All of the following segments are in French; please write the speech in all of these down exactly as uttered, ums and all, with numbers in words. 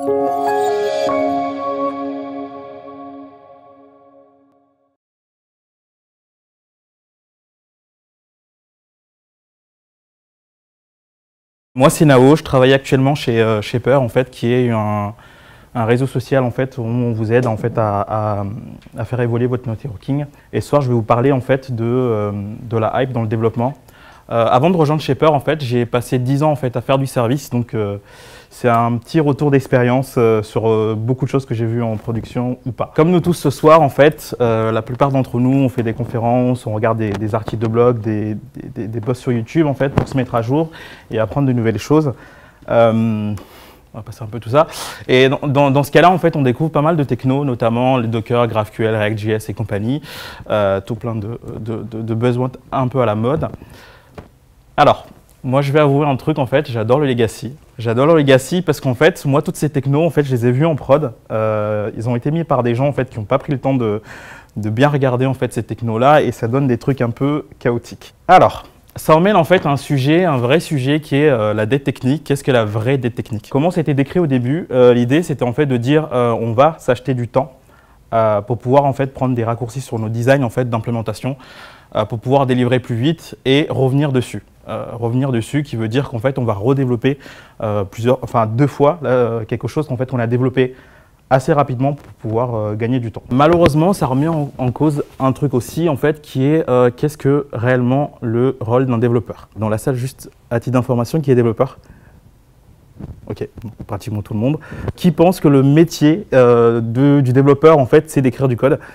Moi c'est Nao, je travaille actuellement chez euh, Shaper en fait, qui est un, un réseau social en fait, où on vous aide en fait, à, à, à faire évoluer votre networking. Et ce soir je vais vous parler en fait, de, euh, de la hype dans le développement. Euh, avant de rejoindre Shaper, en fait, j'ai passé dix ans en fait, à faire du service, donc euh, c'est un petit retour d'expérience euh, sur euh, beaucoup de choses que j'ai vues en production ou pas. Comme nous tous ce soir, en fait, euh, la plupart d'entre nous, on fait des conférences, on regarde des, des articles de blog, des, des, des posts sur YouTube en fait, pour se mettre à jour et apprendre de nouvelles choses. Euh, on va passer un peu tout ça. Et dans, dans, dans ce cas-là, en fait, on découvre pas mal de techno, notamment les Docker, GraphQL, React.js et compagnie, euh, tout plein de, de, de, de besoins un peu à la mode. Alors, moi je vais avouer un truc en fait, j'adore le legacy. J'adore le legacy parce qu'en fait, moi toutes ces technos, en fait, je les ai vus en prod. Euh, ils ont été mis par des gens en fait qui n'ont pas pris le temps de, de bien regarder en fait ces technos-là et ça donne des trucs un peu chaotiques. Alors, ça emmène en fait un sujet, un vrai sujet qui est euh, la dette technique. Qu'est-ce que la vraie dette technique? Comment ça a été décrit au début? euh, L'idée c'était en fait de dire euh, on va s'acheter du temps euh, pour pouvoir en fait prendre des raccourcis sur nos designs en fait d'implémentation euh, pour pouvoir délivrer plus vite et revenir dessus. Euh, revenir dessus, qui veut dire qu'en fait on va redévelopper euh, plusieurs, enfin deux fois là, quelque chose qu'en fait on a développé assez rapidement pour pouvoir euh, gagner du temps. Malheureusement, ça remet en, en cause un truc aussi en fait qui est euh, qu'est-ce que réellement le rôle d'un développeur. Dans la salle, juste à titre d'information, qui est développeur? Ok, pratiquement tout le monde. Qui pense que le métier euh, de, du développeur en fait c'est d'écrire du code?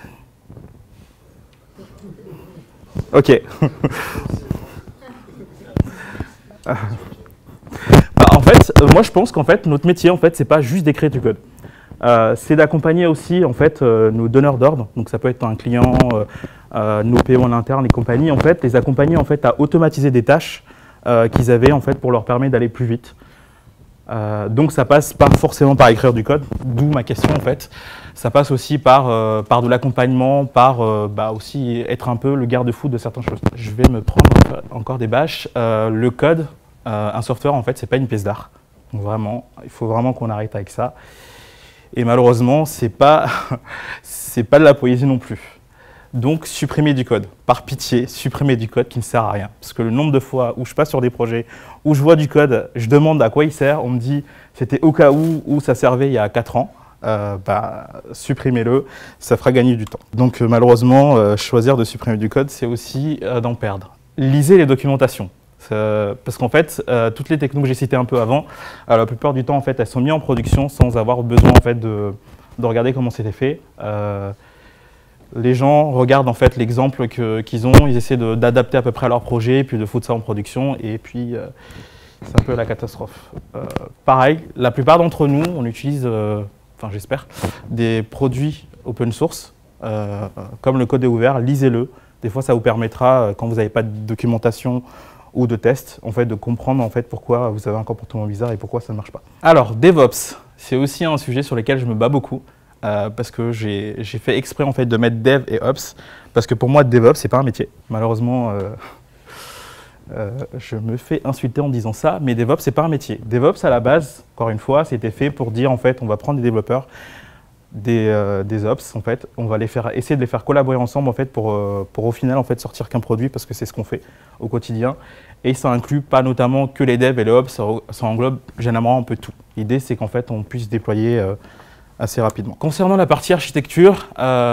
Ok. Bah, en fait, euh, moi je pense qu'en fait notre métier en fait c'est pas juste d'écrire du code, euh, c'est d'accompagner aussi en fait euh, nos donneurs d'ordre. Donc ça peut être un client, euh, euh, nos P O en interne et compagnie, en fait les accompagner en fait à automatiser des tâches euh, qu'ils avaient en fait pour leur permettre d'aller plus vite. Euh, donc ça passe pas forcément par écrire du code, d'où ma question en fait. Ça passe aussi par, euh, par de l'accompagnement, par euh, bah, aussi être un peu le garde-fou de certaines choses. Je vais me prendre encore des bâches. Euh, le code, euh, un software en fait, c'est pas une pièce d'art. Donc vraiment, il faut vraiment qu'on arrête avec ça. Et malheureusement, c'est pas, c'est pas de la poésie non plus. Donc supprimer du code, par pitié, supprimer du code qui ne sert à rien. Parce que le nombre de fois où je passe sur des projets, où je vois du code, je demande à quoi il sert, on me dit c'était au cas où, où ça servait il y a quatre ans, euh, bah, supprimez-le, ça fera gagner du temps. Donc euh, malheureusement, euh, choisir de supprimer du code, c'est aussi euh, d'en perdre. Lisez les documentations. Euh, parce qu'en fait, euh, toutes les technos que j'ai citées un peu avant, euh, la plupart du temps, en fait, elles sont mises en production sans avoir besoin en fait, de, de regarder comment c'était fait. Euh, Les gens regardent en fait l'exemple qu'ils ont, ils essaient d'adapter à peu près à leur projet, puis de foutre ça en production, et puis euh, c'est un peu la catastrophe. Euh, pareil, la plupart d'entre nous, on utilise, euh, enfin j'espère, des produits open source, euh, comme le code est ouvert, lisez-le. Des fois, ça vous permettra, quand vous n'avez pas de documentation ou de test, en fait, de comprendre en fait, pourquoi vous avez un comportement bizarre et pourquoi ça ne marche pas. Alors, DevOps, c'est aussi un sujet sur lequel je me bats beaucoup. Euh, parce que j'ai fait exprès en fait de mettre Dev et Ops, parce que pour moi DevOps c'est pas un métier. Malheureusement, euh, euh, je me fais insulter en disant ça, mais DevOps c'est pas un métier. DevOps à la base, encore une fois, c'était fait pour dire en fait on va prendre des développeurs, des, euh, des Ops en fait, on va les faire essayer de les faire collaborer ensemble en fait pour, euh, pour au final en fait sortir qu'un produit, parce que c'est ce qu'on fait au quotidien. Et ça inclut pas notamment que les devs et les Ops, ça, ça englobe généralement un peu tout. L'idée c'est qu'en fait on puisse déployer euh, assez rapidement. Concernant la partie architecture,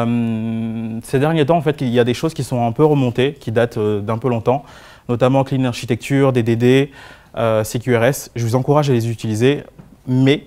euh, ces derniers temps, en fait, il y a des choses qui sont un peu remontées, qui datent euh, d'un peu longtemps, notamment Clean Architecture, D D D, euh, C Q R S. Je vous encourage à les utiliser, mais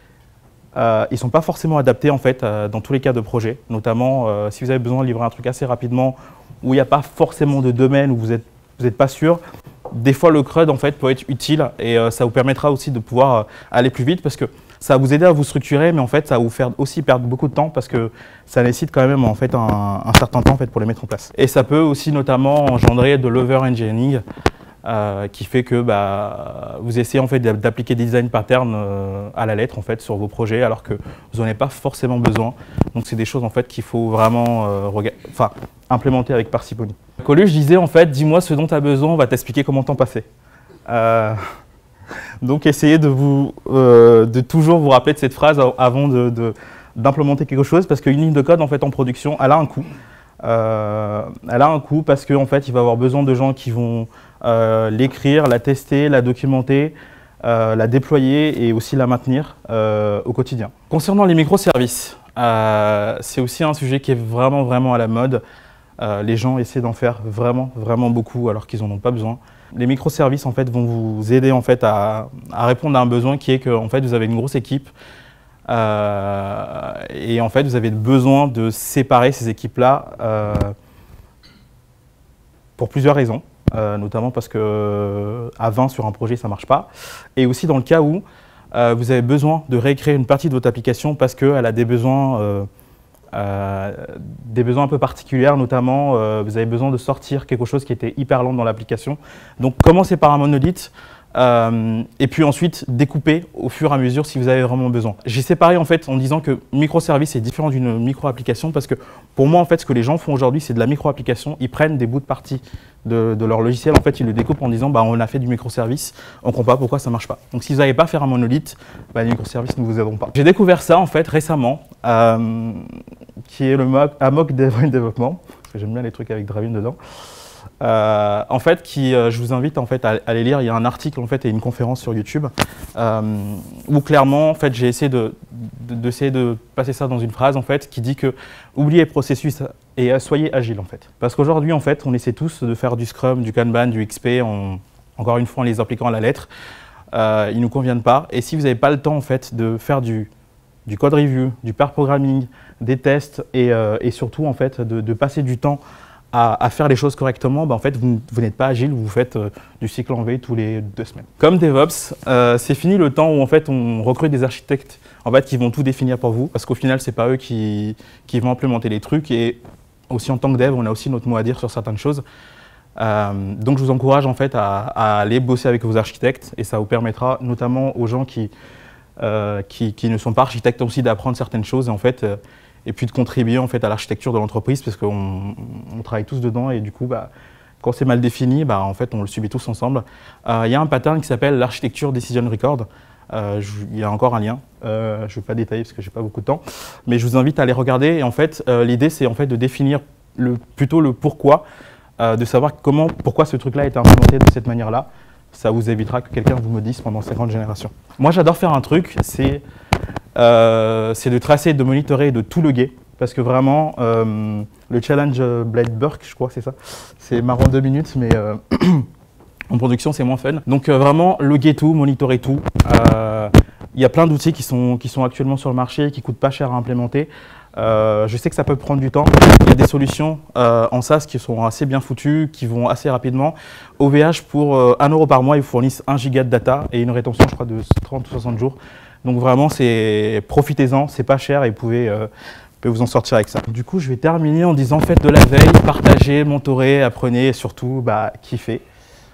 euh, ils ne sont pas forcément adaptés en fait, euh, dans tous les cas de projet, notamment euh, si vous avez besoin de livrer un truc assez rapidement, où il n'y a pas forcément de domaine, où vous n'êtes vous êtes pas sûr. Des fois, le C R U D en fait, peut être utile et euh, ça vous permettra aussi de pouvoir euh, aller plus vite, parce que ça va vous aider à vous structurer, mais en fait, ça va vous faire aussi perdre beaucoup de temps parce que ça nécessite quand même en fait, un, un certain temps en fait, pour les mettre en place. Et ça peut aussi notamment engendrer de l'over-engineering euh, qui fait que bah, vous essayez en fait, d'appliquer des design patterns euh, à la lettre en fait, sur vos projets alors que vous n'en avez pas forcément besoin. Donc, c'est des choses en fait, qu'il faut vraiment euh, enfin, implémenter avec parcimonie. Coluche disait en fait, dis-moi ce dont tu as besoin, on va t'expliquer comment t'en passer. Euh... Donc essayez de, vous, euh, de toujours vous rappeler de cette phrase avant de, de, d'implémenter quelque chose, parce qu'une ligne de code en, fait, en production, elle a un coût. Euh, elle a un coût parce qu'en fait, il va y avoir besoin de gens qui vont euh, l'écrire, la tester, la documenter, euh, la déployer et aussi la maintenir euh, au quotidien. Concernant les microservices, euh, c'est aussi un sujet qui est vraiment, vraiment à la mode. Euh, les gens essaient d'en faire vraiment, vraiment beaucoup alors qu'ils n'en ont pas besoin. Les microservices en fait, vont vous aider en fait, à, à répondre à un besoin qui est que en fait, vous avez une grosse équipe euh, et en fait, vous avez besoin de séparer ces équipes-là euh, pour plusieurs raisons, euh, notamment parce qu'à vingt sur un projet, ça ne marche pas. Et aussi dans le cas où euh, vous avez besoin de réécrire une partie de votre application parce qu'elle a des besoins euh, Euh, des besoins un peu particuliers, notamment euh, vous avez besoin de sortir quelque chose qui était hyper lent dans l'application. Donc commencez par un monolithe euh, et puis ensuite découper au fur et à mesure si vous avez vraiment besoin. J'ai séparé en fait en disant que microservice est différent d'une micro-application parce que pour moi en fait ce que les gens font aujourd'hui c'est de la micro-application, ils prennent des bouts de partie de, de leur logiciel, en fait ils le découpent en disant bah, on a fait du microservice, on ne comprend pas pourquoi ça ne marche pas. Donc si vous n'avez pas faire un monolithe, bah, les microservices ne vous aideront pas. J'ai découvert ça en fait récemment, euh, qui est le Amok Driven Development, parce que j'aime bien les trucs avec Driven dedans. Euh, en fait, qui, euh, je vous invite en fait à, à aller lire. Il y a un article en fait et une conférence sur YouTube euh, où clairement, en fait, j'ai essayé de, de, d'essayer de passer ça dans une phrase en fait qui dit que oubliez les processus et soyez agile en fait. Parce qu'aujourd'hui en fait, on essaie tous de faire du Scrum, du Kanban, du X P, en, encore une fois en les appliquant à la lettre. Euh, ils ne nous conviennent pas. Et si vous n'avez pas le temps en fait de faire du du code review, du pair programming, des tests et, euh, et surtout en fait de, de passer du temps à, à faire les choses correctement, bah, en fait vous, vous n'êtes pas agile, vous faites euh, du cycle en V tous les deux semaines. Comme DevOps, euh, c'est fini le temps où en fait on recrute des architectes en fait qui vont tout définir pour vous, parce qu'au final c'est pas eux qui, qui vont implémenter les trucs et aussi en tant que dev on a aussi notre mot à dire sur certaines choses. Euh, donc je vous encourage en fait à, à aller bosser avec vos architectes et ça vous permettra notamment aux gens qui Euh, qui, qui ne sont pas architectes aussi d'apprendre certaines choses et, en fait, euh, et puis de contribuer en fait, à l'architecture de l'entreprise parce qu'on on travaille tous dedans et du coup bah, quand c'est mal défini, bah, en fait, on le subit tous ensemble. Il euh, y a un pattern qui s'appelle l'architecture Decision Record. Euh, il y a encore un lien, euh, je ne vais pas détailler parce que je n'ai pas beaucoup de temps, mais je vous invite à aller regarder et en fait euh, l'idée c'est en fait de définir le, plutôt le pourquoi, euh, de savoir comment, pourquoi ce truc là a été implémenté de cette manière là. Ça vous évitera que quelqu'un vous maudisse pendant cinquante générations. Moi, j'adore faire un truc, c'est euh, de tracer, de monitorer, de tout loguer. Parce que vraiment, euh, le challenge Blade Burke, je crois que c'est ça, c'est marrant deux minutes, mais euh, en production, c'est moins fun. Donc euh, vraiment, loguer tout, monitorer tout. Euh, il y a plein d'outils qui sont, qui sont actuellement sur le marché, qui ne coûtent pas cher à implémenter. Euh, je sais que ça peut prendre du temps. Il y a des solutions euh, en SaaS qui sont assez bien foutues, qui vont assez rapidement. O V H, pour euh, un euro par mois, ils fournissent un giga de data et une rétention, je crois, de trente ou soixante jours. Donc vraiment, profitez-en, c'est pas cher et vous pouvez, euh, vous pouvez vous en sortir avec ça. Du coup, je vais terminer en disant faites de la veille, partagez, mentorez, apprenez et surtout, bah, kiffez.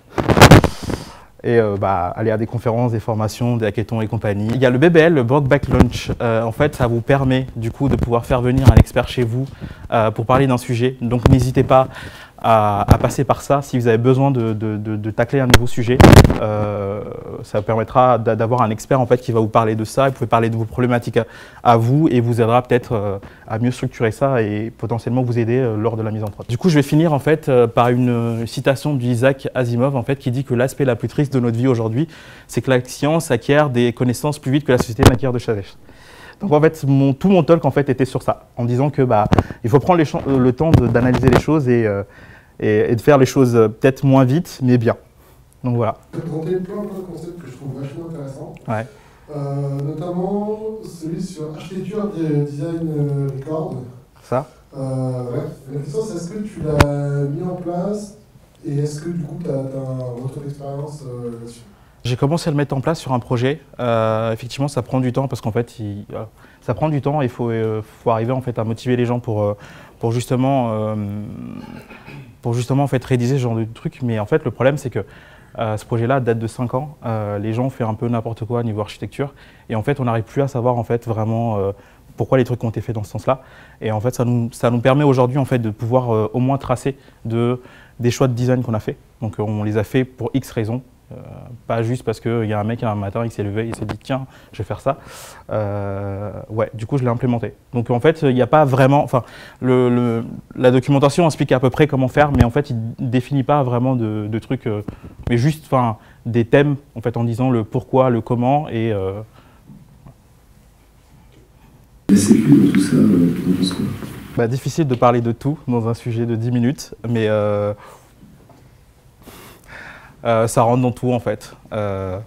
Et euh, bah, aller à des conférences, des formations, des hackathons et compagnie. Il y a le B B L, le Brock Back Launch. Euh, en fait, ça vous permet du coup de pouvoir faire venir un expert chez vous euh, pour parler d'un sujet. Donc n'hésitez pas à, à passer par ça si vous avez besoin de, de, de, de tacler un nouveau sujet. Euh, ça vous permettra d'avoir un expert en fait, qui va vous parler de ça. Vous pouvez parler de vos problématiques à, à vous et vous aidera peut-être euh, à mieux structurer ça et potentiellement vous aider euh, lors de la mise en prod. Du coup, je vais finir en fait euh, par une euh, citation d'Isaac Asimov en fait, qui dit que l'aspect la plus triste de notre vie aujourd'hui, c'est que la science acquiert des connaissances plus vite que la société n'acquiert de sagesse. Donc en fait, mon, tout mon talk en fait était sur ça, en disant que bah, il faut prendre les le temps d'analyser les choses et, euh, et, et de faire les choses euh, peut-être moins vite, mais bien. Donc voilà. Tu as présenté plein, plein de concepts que je trouve vachement intéressants. Ouais. Euh, notamment celui sur architecture des design record. Ça euh, ouais. La question c'est est-ce que tu l'as mis en place et est-ce que du coup tu as, as un retour d'expérience euh, là-dessus? J'ai commencé à le mettre en place sur un projet. Euh, effectivement, ça prend du temps parce qu'en fait, il, euh, ça prend du temps et il faut, euh, faut arriver en fait, à motiver les gens pour, euh, pour justement, euh, pour justement en fait, rédiger ce genre de truc. Mais en fait, le problème, c'est que euh, ce projet-là date de cinq ans. Euh, les gens ont fait un peu n'importe quoi au niveau architecture. Et en fait, on n'arrive plus à savoir en fait, vraiment euh, pourquoi les trucs ont été faits dans ce sens-là. Et en fait, ça nous, ça nous permet aujourd'hui en fait, de pouvoir euh, au moins tracer de, des choix de design qu'on a fait. Donc, on les a fait pour X raisons. Euh, pas juste parce qu'il y a un mec un matin, il s'est levé, il s'est dit tiens, je vais faire ça. Euh, ouais, du coup, je l'ai implémenté. Donc en fait, il n'y a pas vraiment. Enfin, le, le, la documentation explique à peu près comment faire, mais en fait, il ne définit pas vraiment de, de trucs, euh, mais juste enfin, des thèmes en fait, en disant le pourquoi, le comment et. Euh, La sécu dans tout ça, euh, t'en penses quoi? Bah, difficile de parler de tout dans un sujet de dix minutes, mais. Euh, Euh, ça rentre dans tout en fait. Euh,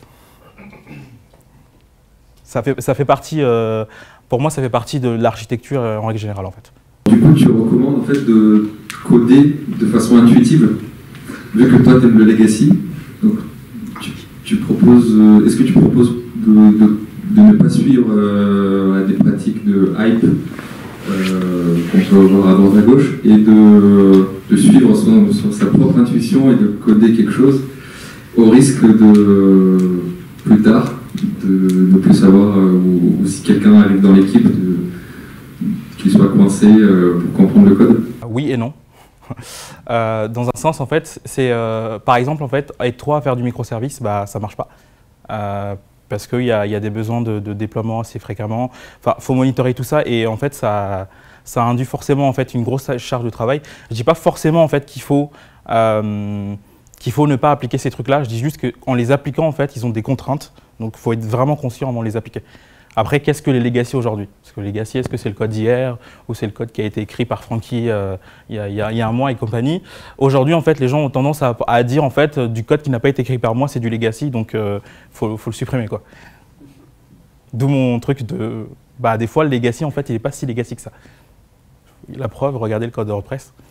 ça, fait ça fait partie, euh, pour moi, ça fait partie de l'architecture en règle générale en fait. Du coup, tu recommandes en fait de coder de façon intuitive, vu que toi tu aimes le legacy. Donc, tu, tu proposes, euh, est-ce que tu proposes de, de, de ne pas suivre euh, des pratiques de hype euh, qu'on peut voir à droite à gauche et de, de suivre son, son, sa propre intuition et de coder quelque chose au risque de, plus tard, de ne plus savoir, euh, ou, ou si quelqu'un arrive dans l'équipe, qu'il soit coincé euh, pour comprendre le code? Oui et non. Euh, dans un sens, en fait, c'est euh, par exemple, en fait, être trois à faire du microservice, bah, ça ne marche pas. Euh, parce qu'il y, y a des besoins de, de déploiement assez fréquemment. Enfin, il faut monitorer tout ça et en fait, ça, ça induit forcément en fait, une grosse charge de travail. Je ne dis pas forcément en fait, qu'il faut... Euh, qu'il faut ne pas appliquer ces trucs-là. Je dis juste qu'en les appliquant, en fait, ils ont des contraintes. Donc, il faut être vraiment conscient avant de les appliquer. Après, qu'est-ce que les legacy aujourd'hui? Parce que les legacy, est-ce que c'est le code d'hier ou c'est le code qui a été écrit par Frankie euh, il, y a, il, y a, il y a un mois et compagnie? Aujourd'hui, en fait, les gens ont tendance à, à dire en fait, du code qui n'a pas été écrit par moi, c'est du legacy, donc il euh, faut, faut le supprimer, quoi. D'où mon truc de... Bah, des fois, le legacy, en fait, il n'est pas si legacy que ça. La preuve, regardez le code de WordPress.